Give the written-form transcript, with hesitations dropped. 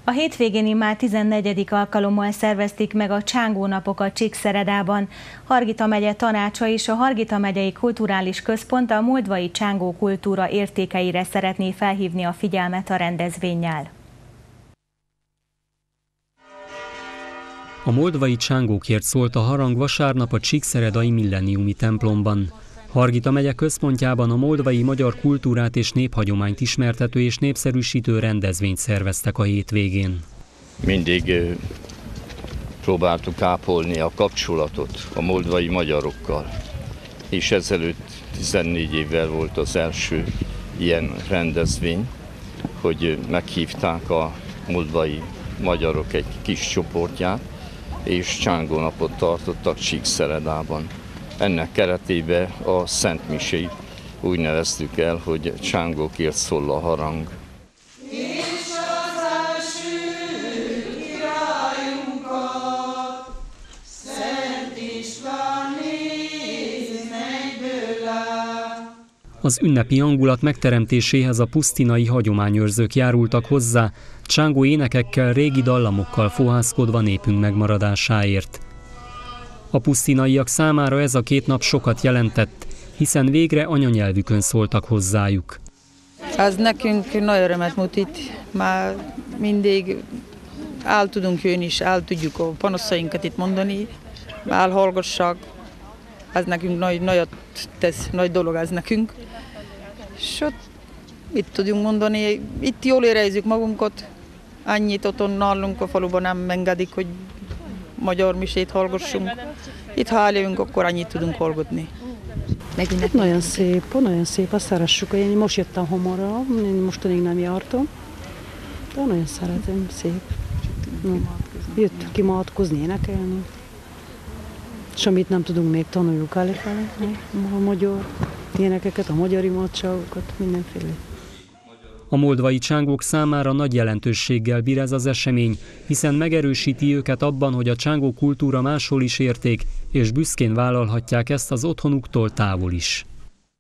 A hétvégén immár 14. alkalommal szervezték meg a Csángó napokat Csíkszeredában. Hargita megye tanácsa és a Hargita megyei kulturális központ a moldvai csángó kultúra értékeire szeretné felhívni a figyelmet a rendezvénnyel. A moldvai csángókért szólt a harang vasárnap a csíkszeredai milleniumi templomban. Hargita megye központjában a moldvai magyar kultúrát és néphagyományt ismertető és népszerűsítő rendezvényt szerveztek a hétvégén. Mindig próbáltuk ápolni a kapcsolatot a moldvai magyarokkal, és ezelőtt 14 évvel volt az első ilyen rendezvény, hogy meghívták a moldvai magyarok egy kis csoportját, és csángónapot tartottak Csíkszeredában. Ennek keretében a Szent Misét úgy neveztük el, hogy csángókért szól a harang. Az ünnepi hangulat megteremtéséhez a pusztinai hagyományőrzők járultak hozzá, csángó énekekkel, régi dallamokkal fohászkodva népünk megmaradásáért. A pusztinaiak számára ez a két nap sokat jelentett, hiszen végre anyanyelvükön szóltak hozzájuk. Ez nekünk nagy örömet mutat, már mindig el tudunk jönni, és el tudjuk a panaszainkat itt mondani, elhallgassak. Ez nekünk nagyot tesz, nagy dolog ez nekünk. És ott mit tudjunk mondani, itt jól érezzük magunkat, annyit otthon nálunk a faluban nem engedik, hogy magyar misét hallgassunk. Itt ha eljövünk, akkor annyit tudunk hallgatni. Nagyon szép, azt szeressük. Én most jöttem hamarabb, én mostanig nem jártam, de nagyon szeretem, szép. Jöttünk imádkozni, énekelni. És amit nem tudunk, még tanuljuk elefele, a magyar énekeket, a magyar imádságokat, mindenféle. A moldvai csángók számára nagy jelentőséggel bír ez az esemény, hiszen megerősíti őket abban, hogy a csángó kultúra máshol is érték, és büszkén vállalhatják ezt az otthonuktól távol is.